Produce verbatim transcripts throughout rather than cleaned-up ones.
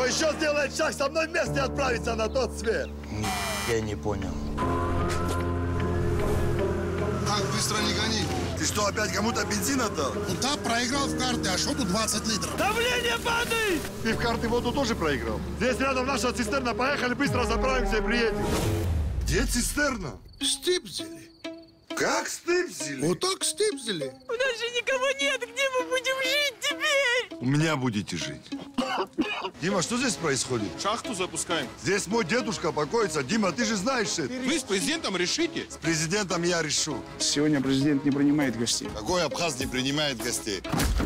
еще сделает шаг, со мной вместе отправится на тот свет. Я не понял. Так быстро не гони. Ты что, опять кому-то бензин отдал? Ну да, проиграл в карты, а что тут двадцать литров? Давление падает! Ты в карты воду тоже проиграл. Здесь рядом наша цистерна. Поехали, быстро заправимся и приедем. Где цистерна? В Стипзеле. Как Стипзеле? Вот так Стипзеле. У нас же никого нет, где мы будем жить теперь? У меня будете жить. Дима, что здесь происходит? Шахту запускаем. Здесь мой дедушка покоится. Дима, ты же знаешь это. Вы с президентом решите. С президентом я решу. Сегодня президент не принимает гостей. Какой Абхаз не принимает гостей?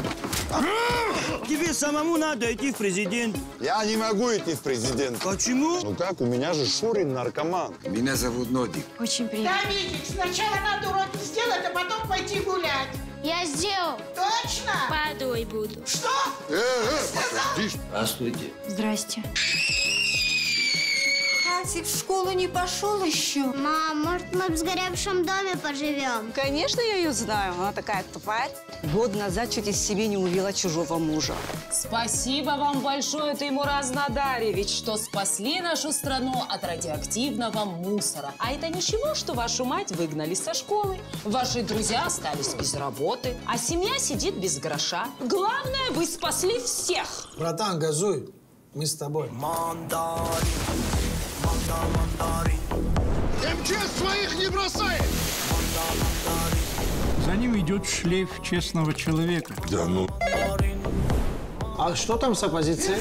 Тебе самому надо идти в президент. Я не могу идти в президент. Почему? Ну как, у меня же Шурин наркоман. Меня зовут Нодик. Очень приятно. Да, Витик, сначала надо уроки сделать, а потом пойти гулять. Я сделал. Точно? Водой буду. Что? Э, э, подожди. Здравствуйте. Здрасте. Хасик в школу не пошел еще? Мам, может, мы в сгоревшем доме поживем? Конечно, я ее знаю. Она такая тварь. Год назад чуть из себе не увела чужого мужа. Спасибо вам большое, Тимур Азнадаревич, что спасли нашу страну от радиоактивного мусора. А это ничего, что вашу мать выгнали со школы. Ваши друзья остались без работы, а семья сидит без гроша. Главное, вы спасли всех. Братан, газуй. Мы с тобой. МЧС своих не бросает! За ним идет шлейф честного человека. Да ну. А что там с оппозицией?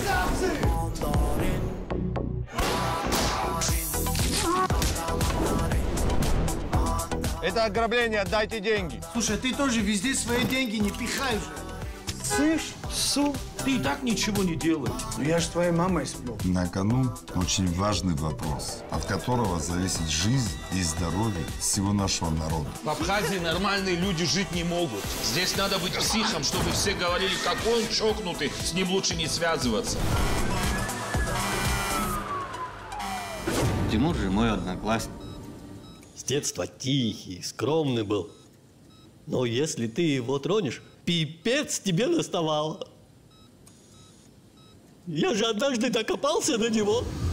Это ограбление, отдайте деньги. Слушай, ты тоже везде свои деньги не пихай же. Слышь, Су, ты и так ничего не делаешь. Ну я же твоей мамой сплю. На кону очень важный вопрос, от которого зависит жизнь и здоровье всего нашего народа. В Абхазии нормальные люди жить не могут. Здесь надо быть психом, чтобы все говорили, какой он чокнутый, с ним лучше не связываться. Тимур же мой одноклассник. С детства тихий, скромный был. Но если ты его тронешь, пипец тебе доставало. Я же однажды докопался до него.